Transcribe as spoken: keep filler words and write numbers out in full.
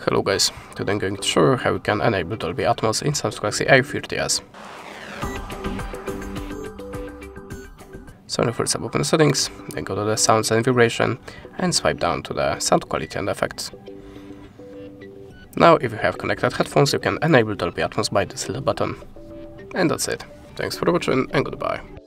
Hello guys, today I'm going to show you how you can enable Dolby Atmos in Samsung A thirty s. So first open the settings, then go to the sounds and vibration and swipe down to the sound quality and effects. Now if you have connected headphones you can enable Dolby Atmos by this little button. And that's it. Thanks for watching and goodbye.